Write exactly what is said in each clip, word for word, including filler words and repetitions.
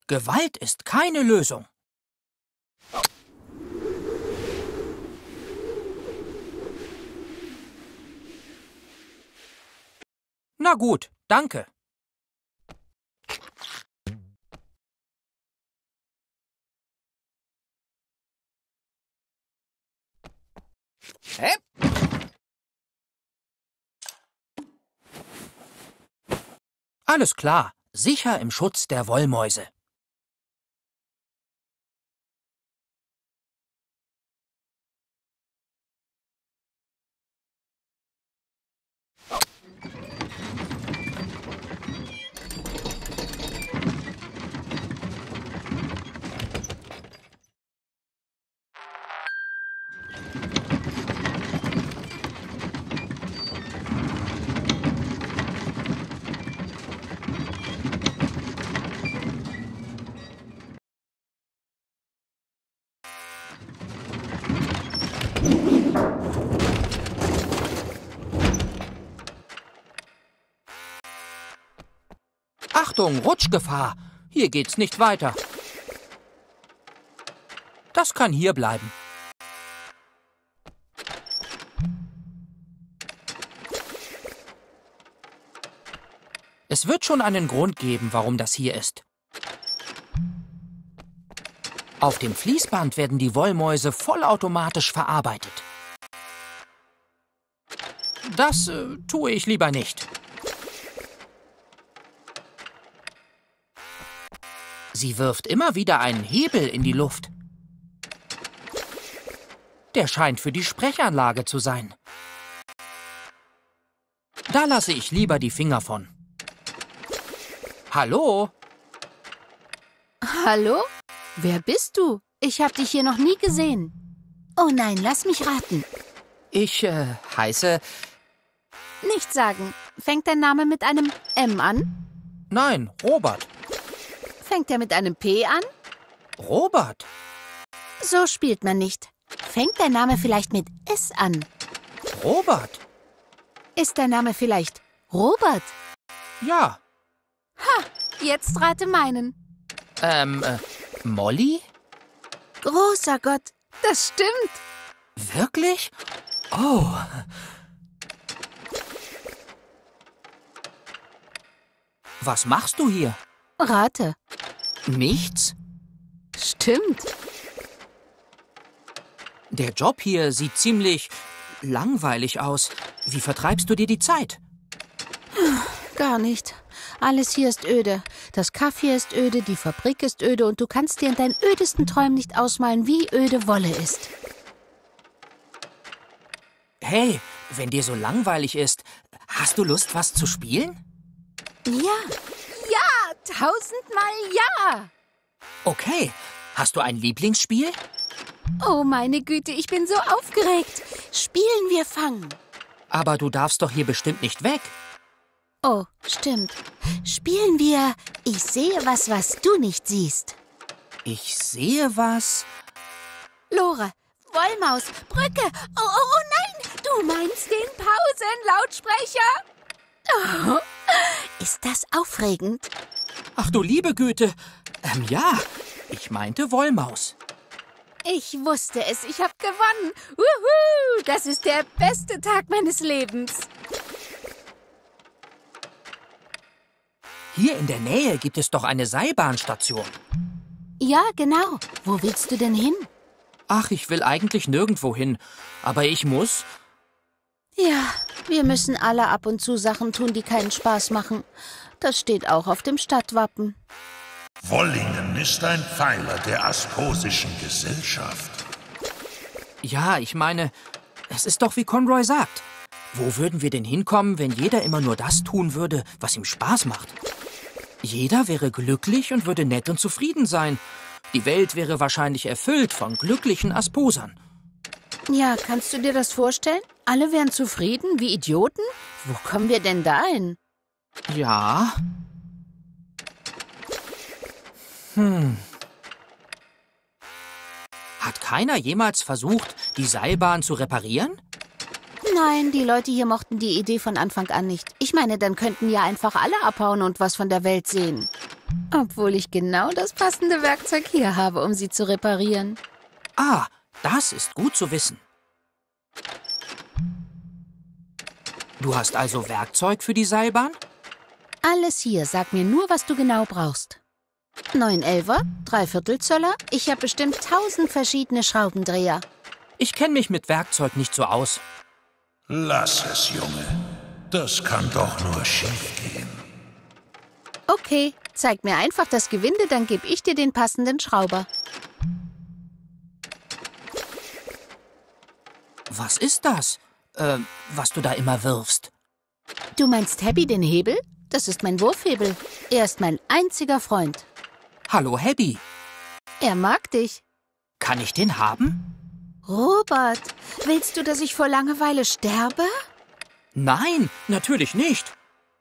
Gewalt ist keine Lösung. Na gut, danke. Hä? Alles klar, sicher im Schutz der Wollmäuse. Achtung, Rutschgefahr! Hier geht's nicht weiter. Das kann hier bleiben. Es wird schon einen Grund geben, warum das hier ist. Auf dem Fließband werden die Wollmäuse vollautomatisch verarbeitet. Das äh, tue ich lieber nicht. Sie wirft immer wieder einen Hebel in die Luft. Der scheint für die Sprechanlage zu sein. Da lasse ich lieber die Finger von. Hallo? Hallo? Wer bist du? Ich habe dich hier noch nie gesehen. Oh nein, lass mich raten. Ich äh, heiße... Nicht sagen. Fängt dein Name mit einem M an? Nein, Robert. Fängt er mit einem P an? Robert. So spielt man nicht. Fängt dein Name vielleicht mit S an? Robert. Ist dein Name vielleicht Robert? Ja. Ha, jetzt rate meinen. Ähm, äh, Molly? Großer Gott, das stimmt. Wirklich? Oh. Was machst du hier? Rate. Nichts? Stimmt. Der Job hier sieht ziemlich langweilig aus. Wie vertreibst du dir die Zeit? Gar nicht. Alles hier ist öde. Das Kaff hier ist öde, die Fabrik ist öde und du kannst dir in deinen ödesten Träumen nicht ausmalen, wie öde Wolle ist. Hey, wenn dir so langweilig ist, hast du Lust, was zu spielen? Ja. Ja, tausendmal ja. Okay. Hast du ein Lieblingsspiel? Oh, meine Güte, ich bin so aufgeregt. Spielen wir Fang. Aber du darfst doch hier bestimmt nicht weg. Oh, stimmt. Spielen wir Ich sehe was, was du nicht siehst. Ich sehe was. Lore, Wollmaus, Brücke. Oh, oh, oh nein, du meinst den Pausenlautsprecher. Oh, ist das aufregend? Ach du liebe Güte. Ähm, ja, ich meinte Wollmaus. Ich wusste es, ich habe gewonnen. Wuhu, das ist der beste Tag meines Lebens. Hier in der Nähe gibt es doch eine Seilbahnstation. Ja, genau. Wo willst du denn hin? Ach, ich will eigentlich nirgendwo hin. Aber ich muss... Ja, wir müssen alle ab und zu Sachen tun, die keinen Spaß machen. Das steht auch auf dem Stadtwappen. Wollingen ist ein Pfeiler der Asposischen Gesellschaft. Ja, ich meine, es ist doch wie Conroy sagt. Wo würden wir denn hinkommen, wenn jeder immer nur das tun würde, was ihm Spaß macht? Jeder wäre glücklich und würde nett und zufrieden sein. Die Welt wäre wahrscheinlich erfüllt von glücklichen Asposern. Ja, kannst du dir das vorstellen? Alle wären zufrieden, wie Idioten? Wo kommen wir denn da hin? Ja. Hm. Hat keiner jemals versucht, die Seilbahn zu reparieren? Nein, die Leute hier mochten die Idee von Anfang an nicht. Ich meine, dann könnten ja einfach alle abhauen und was von der Welt sehen. Obwohl ich genau das passende Werkzeug hier habe, um sie zu reparieren. Ah, das ist gut zu wissen. Du hast also Werkzeug für die Seilbahn? Alles hier, sag mir nur, was du genau brauchst. neun Elfer, Dreiviertelzöller, ich habe bestimmt tausend verschiedene Schraubendreher. Ich kenne mich mit Werkzeug nicht so aus. Lass es, Junge. Das kann doch nur schiefgehen. Okay, zeig mir einfach das Gewinde, dann gebe ich dir den passenden Schrauber. Was ist das, äh, was du da immer wirfst? Du meinst Happy den Hebel? Das ist mein Wurfhebel. Er ist mein einziger Freund. Hallo, Happy. Er mag dich. Kann ich den haben? Robert, willst du, dass ich vor Langeweile sterbe? Nein, natürlich nicht.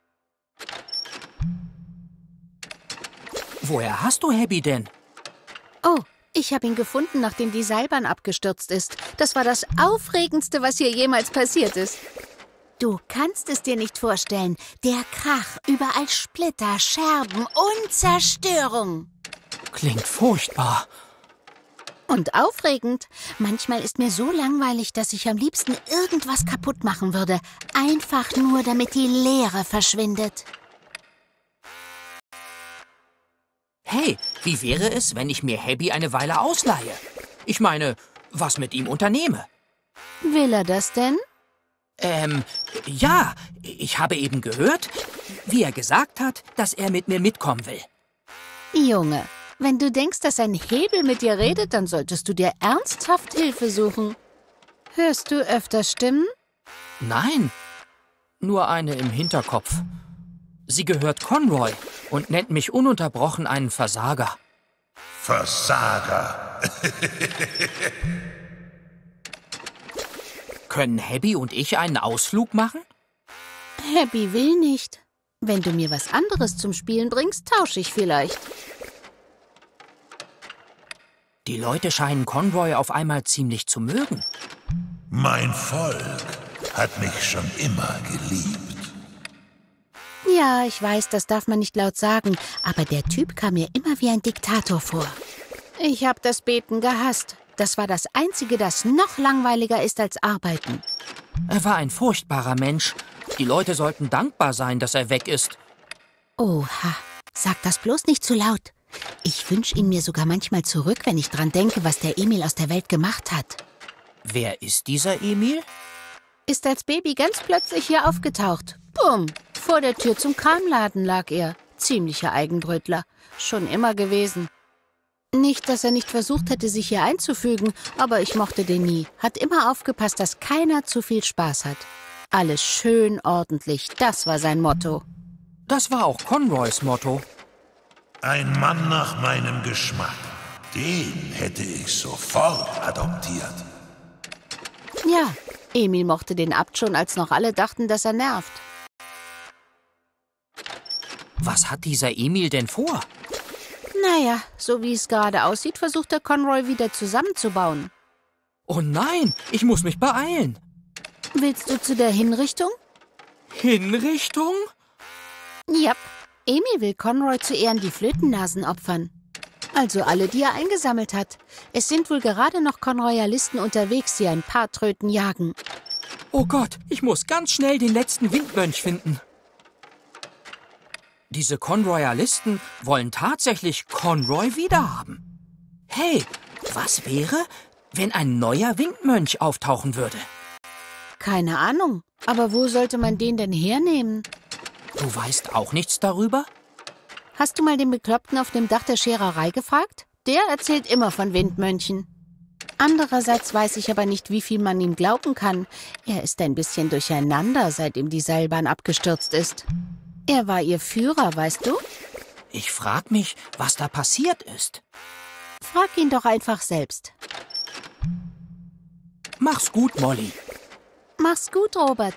Woher hast du Happy denn? Oh, ich habe ihn gefunden, nachdem die Seilbahn abgestürzt ist. Das war das Aufregendste, was hier jemals passiert ist. Du kannst es dir nicht vorstellen. Der Krach, überall Splitter, Scherben und Zerstörung. Klingt furchtbar. Und aufregend. Manchmal ist mir so langweilig, dass ich am liebsten irgendwas kaputt machen würde. Einfach nur, damit die Leere verschwindet. Hey, wie wäre es, wenn ich mir Happy eine Weile ausleihe? Ich meine, was mit ihm unternehme? Will er das denn? Ähm, ja, ich habe eben gehört, wie er gesagt hat, dass er mit mir mitkommen will. Junge, wenn du denkst, dass ein Hebel mit dir redet, dann solltest du dir ernsthaft Hilfe suchen. Hörst du öfter Stimmen? Nein, nur eine im Hinterkopf. Sie gehört Conroy und nennt mich ununterbrochen einen Versager. Versager. Können Happy und ich einen Ausflug machen? Happy will nicht. Wenn du mir was anderes zum Spielen bringst, tausche ich vielleicht. Die Leute scheinen Conroy auf einmal ziemlich zu mögen. Mein Volk hat mich schon immer geliebt. Ja, ich weiß, das darf man nicht laut sagen, aber der Typ kam mir immer wie ein Diktator vor. Ich habe das Beten gehasst. Das war das Einzige, das noch langweiliger ist als Arbeiten. Er war ein furchtbarer Mensch. Die Leute sollten dankbar sein, dass er weg ist. Oha, sag das bloß nicht zu laut. Ich wünsche ihn mir sogar manchmal zurück, wenn ich dran denke, was der Emil aus der Welt gemacht hat. Wer ist dieser Emil? Ist als Baby ganz plötzlich hier aufgetaucht. Bumm, vor der Tür zum Kramladen lag er. Ziemlicher Eigenbrötler. Schon immer gewesen. Nicht, dass er nicht versucht hätte, sich hier einzufügen, aber ich mochte den nie. Hat immer aufgepasst, dass keiner zu viel Spaß hat. Alles schön ordentlich, das war sein Motto. Das war auch Conroys Motto. Ein Mann nach meinem Geschmack. Den hätte ich sofort adoptiert. Ja, Emil mochte den Abt schon, als noch alle dachten, dass er nervt. Was hat dieser Emil denn vor? Naja, so wie es gerade aussieht, versucht er Conroy wieder zusammenzubauen. Oh nein, ich muss mich beeilen. Willst du zu der Hinrichtung? Hinrichtung? Ja, Emil will Conroy zu Ehren die Flötennasen opfern. Also alle, die er eingesammelt hat. Es sind wohl gerade noch Conroyalisten unterwegs, die ein paar Tröten jagen. Oh Gott, ich muss ganz schnell den letzten Windmönch finden. Diese Conroyalisten wollen tatsächlich Conroy wiederhaben. Hey, was wäre, wenn ein neuer Windmönch auftauchen würde? Keine Ahnung, aber wo sollte man den denn hernehmen? Du weißt auch nichts darüber? Hast du mal den Bekloppten auf dem Dach der Schererei gefragt? Der erzählt immer von Windmönchen. Andererseits weiß ich aber nicht, wie viel man ihm glauben kann. Er ist ein bisschen durcheinander, seitdem die Seilbahn abgestürzt ist. Er war ihr Führer, weißt du? Ich frag mich, was da passiert ist. Frag ihn doch einfach selbst. Mach's gut, Molly. Mach's gut, Robert.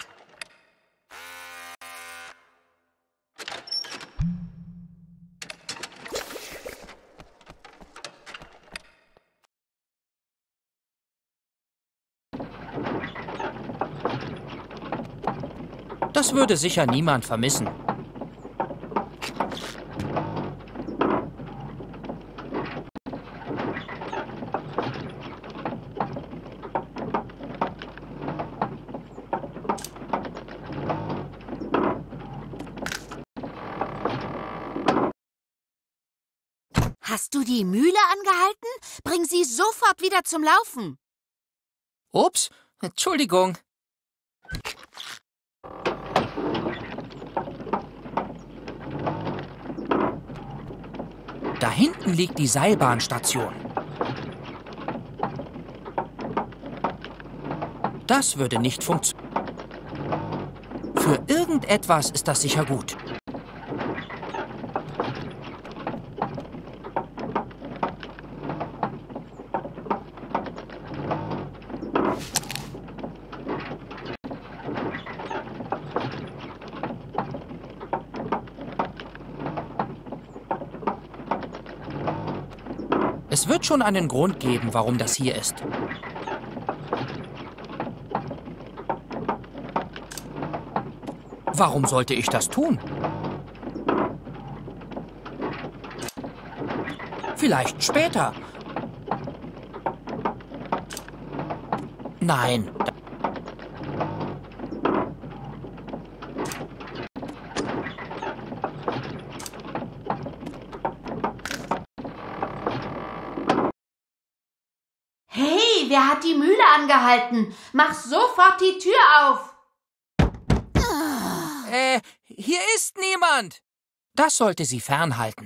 Das würde sicher niemand vermissen. Hast du die Mühle angehalten? Bring sie sofort wieder zum Laufen. Ups, Entschuldigung. Da hinten liegt die Seilbahnstation. Das würde nicht funktionieren. Für irgendetwas ist das sicher gut. Es wird schon einen Grund geben, warum das hier ist. Warum sollte ich das tun? Vielleicht später. Nein. Hey, wer hat die Mühle angehalten? Mach sofort die Tür auf. Äh, hier ist niemand. Das sollte sie fernhalten.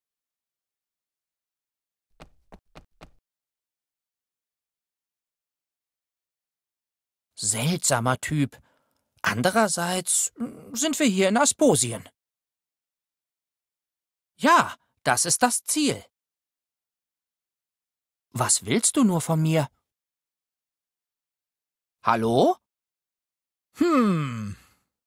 Seltsamer Typ. Andererseits sind wir hier in Asposien. Ja, das ist das Ziel. Was willst du nur von mir? Hallo? Hm.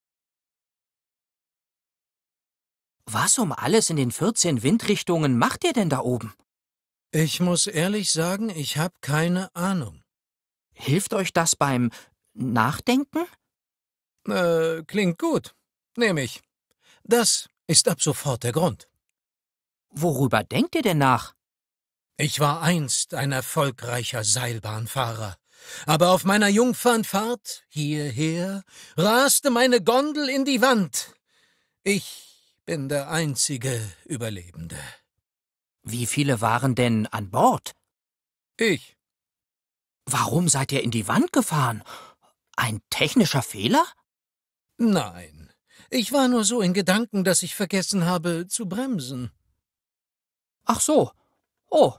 Was um alles in den vierzehn Windrichtungen macht ihr denn da oben? Ich muss ehrlich sagen, ich habe keine Ahnung. Hilft euch das beim Nachdenken? Äh, klingt gut. Nehme ich. Das ist ab sofort der Grund. Worüber denkt ihr denn nach? Ich war einst ein erfolgreicher Seilbahnfahrer. Aber auf meiner Jungfernfahrt hierher raste meine Gondel in die Wand. Ich bin der einzige Überlebende. Wie viele waren denn an Bord? Ich. Warum seid ihr in die Wand gefahren? Ein technischer Fehler? Nein, ich war nur so in Gedanken, dass ich vergessen habe zu bremsen. Ach so. Oh.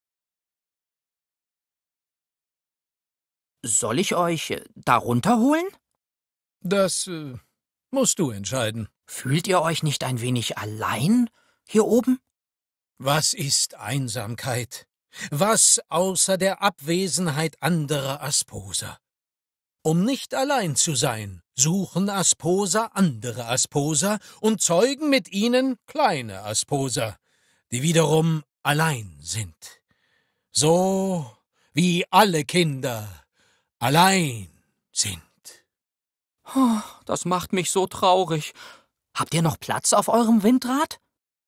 Soll ich euch da runterholen? Das äh, musst du entscheiden. Fühlt ihr euch nicht ein wenig allein hier oben? Was ist Einsamkeit? Was außer der Abwesenheit anderer Asposer? Um nicht allein zu sein, suchen Asposer andere Asposer und zeugen mit ihnen kleine Asposer, die wiederum allein sind. So wie alle Kinder allein sind. Das macht mich so traurig. Habt ihr noch Platz auf eurem Windrad?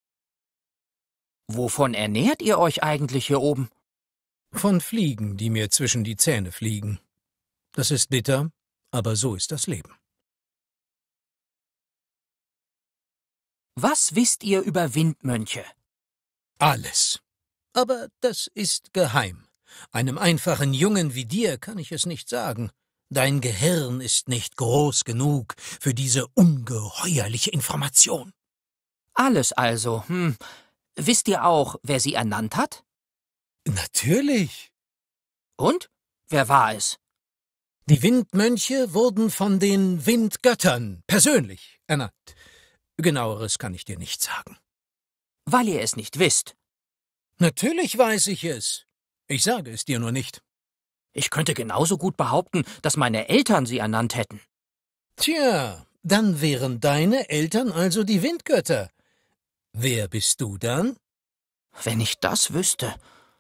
Wovon ernährt ihr euch eigentlich hier oben? Von Fliegen, die mir zwischen die Zähne fliegen. Das ist bitter, aber so ist das Leben. Was wisst ihr über Windmönche? Alles. Aber das ist geheim. Einem einfachen Jungen wie dir kann ich es nicht sagen. Dein Gehirn ist nicht groß genug für diese ungeheuerliche Information. Alles also. Hm. Wisst ihr auch, wer sie ernannt hat? Natürlich. Und? Wer war es? Die Windmönche wurden von den Windgöttern persönlich ernannt. Genaueres kann ich dir nicht sagen. Weil ihr es nicht wisst. Natürlich weiß ich es. Ich sage es dir nur nicht. Ich könnte genauso gut behaupten, dass meine Eltern sie ernannt hätten. Tja, dann wären deine Eltern also die Windgötter. Wer bist du dann? Wenn ich das wüsste.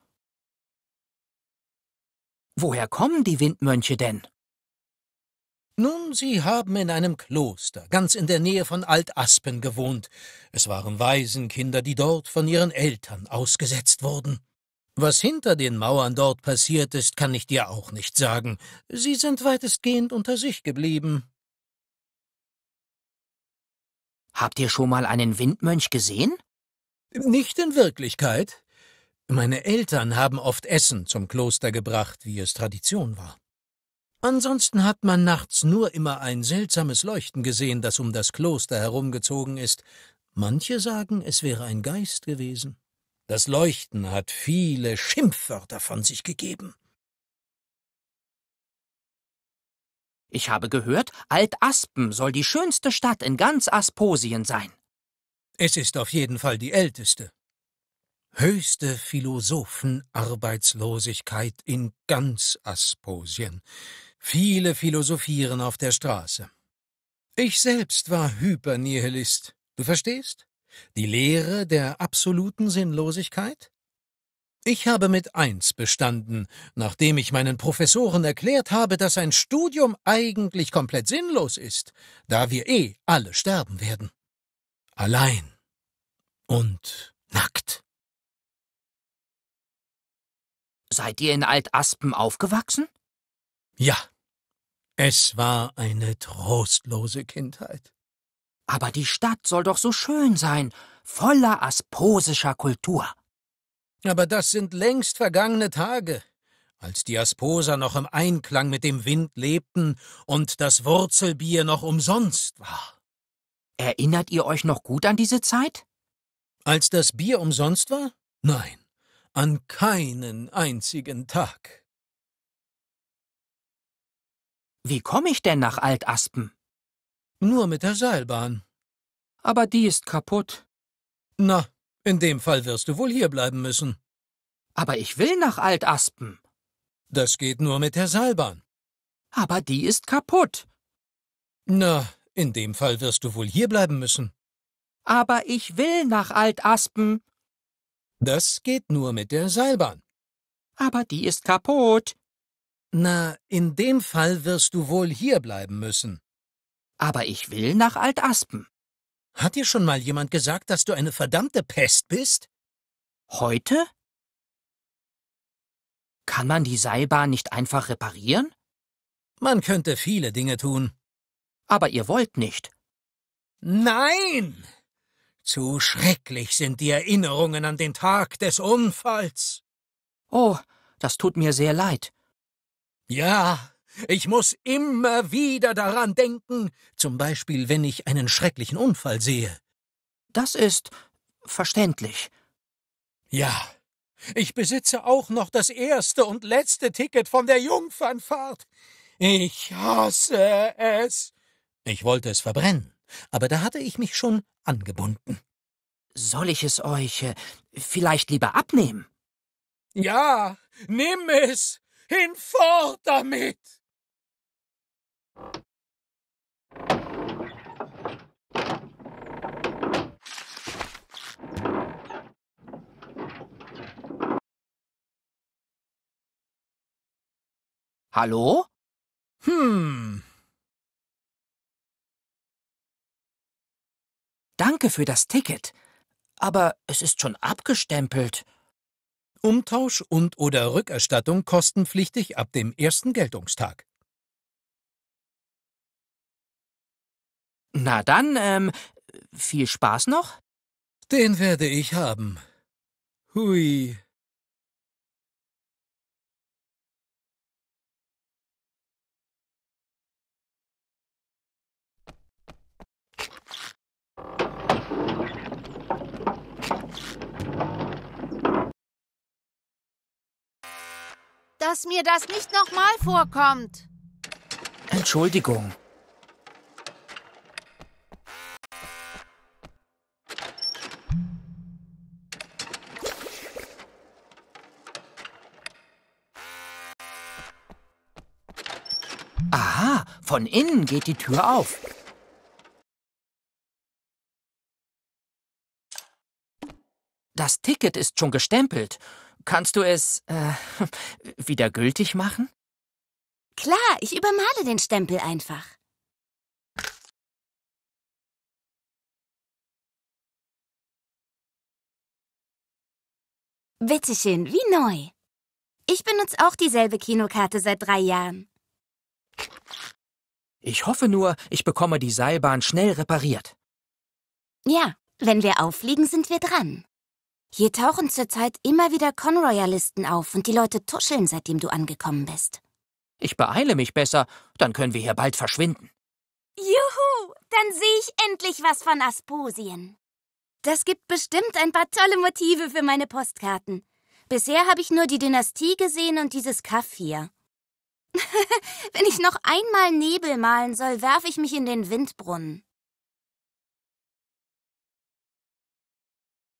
Woher kommen die Windmönche denn? Nun, sie haben in einem Kloster, ganz in der Nähe von Altaspen gewohnt. Es waren Waisenkinder, die dort von ihren Eltern ausgesetzt wurden. Was hinter den Mauern dort passiert ist, kann ich dir auch nicht sagen. Sie sind weitestgehend unter sich geblieben. Habt ihr schon mal einen Windmönch gesehen? Nicht in Wirklichkeit. Meine Eltern haben oft Essen zum Kloster gebracht, wie es Tradition war. Ansonsten hat man nachts nur immer ein seltsames Leuchten gesehen, das um das Kloster herumgezogen ist. Manche sagen, es wäre ein Geist gewesen. Das Leuchten hat viele Schimpfwörter von sich gegeben. Ich habe gehört, Alt-Aspen soll die schönste Stadt in ganz Asposien sein. Es ist auf jeden Fall die älteste. Höchste Philosophenarbeitslosigkeit in ganz Asposien. Viele philosophieren auf der Straße. Ich selbst war Hypernihilist. Du verstehst? Die Lehre der absoluten Sinnlosigkeit? Ich habe mit eins bestanden, nachdem ich meinen Professoren erklärt habe, dass ein Studium eigentlich komplett sinnlos ist, da wir eh alle sterben werden. Allein und nackt. Seid ihr in Alt-Aspen aufgewachsen? Ja, es war eine trostlose Kindheit. Aber die Stadt soll doch so schön sein, voller asposischer Kultur. Aber das sind längst vergangene Tage, als die Asposer noch im Einklang mit dem Wind lebten und das Wurzelbier noch umsonst war. Erinnert ihr euch noch gut an diese Zeit? Als das Bier umsonst war? Nein, an keinen einzigen Tag. Wie komme ich denn nach Alt-Aspen? Nur mit der Seilbahn. Aber die ist kaputt. Na, in dem Fall wirst du wohl hierbleiben müssen. Aber ich will nach Alt-Aspen. Das geht nur mit der Seilbahn. Aber die ist kaputt. Na, in dem Fall wirst du wohl hierbleiben müssen. Aber ich will nach Alt-Aspen. Das geht nur mit der Seilbahn. Aber die ist kaputt. Na, in dem Fall wirst du wohl hierbleiben müssen. Aber ich will nach Alt-Aspen. Hat dir schon mal jemand gesagt, dass du eine verdammte Pest bist? Heute? Kann man die Seilbahn nicht einfach reparieren? Man könnte viele Dinge tun. Aber ihr wollt nicht. Nein! Zu schrecklich sind die Erinnerungen an den Tag des Unfalls. Oh, das tut mir sehr leid. Ja, ich muss immer wieder daran denken, zum Beispiel, wenn ich einen schrecklichen Unfall sehe. Das ist verständlich. Ja, ich besitze auch noch das erste und letzte Ticket von der Jungfernfahrt. Ich hasse es. Ich wollte es verbrennen, aber da hatte ich mich schon angebunden. Soll ich es euch äh, vielleicht lieber abnehmen? Ja, nimm es! Hinfort damit! Hallo? Hm. Danke für das Ticket. Aber es ist schon abgestempelt. Umtausch und oder Rückerstattung kostenpflichtig ab dem ersten Geltungstag. Na dann, ähm, viel Spaß noch? Den werde ich haben. Hui. Dass mir das nicht nochmal vorkommt. Entschuldigung. Aha, von innen geht die Tür auf. Das Ticket ist schon gestempelt. Kannst du es äh, wieder gültig machen? Klar, ich übermale den Stempel einfach. Bitteschön, wie neu. Ich benutze auch dieselbe Kinokarte seit drei Jahren. Ich hoffe nur, ich bekomme die Seilbahn schnell repariert. Ja, wenn wir auffliegen, sind wir dran. Hier tauchen zurzeit immer wieder Conroyalisten auf und die Leute tuscheln, seitdem du angekommen bist. Ich beeile mich besser, dann können wir hier bald verschwinden. Juhu, dann sehe ich endlich was von Asposien. Das gibt bestimmt ein paar tolle Motive für meine Postkarten. Bisher habe ich nur die Dynastie gesehen und dieses Kaff hier. Wenn ich noch einmal Nebel malen soll, werfe ich mich in den Windbrunnen.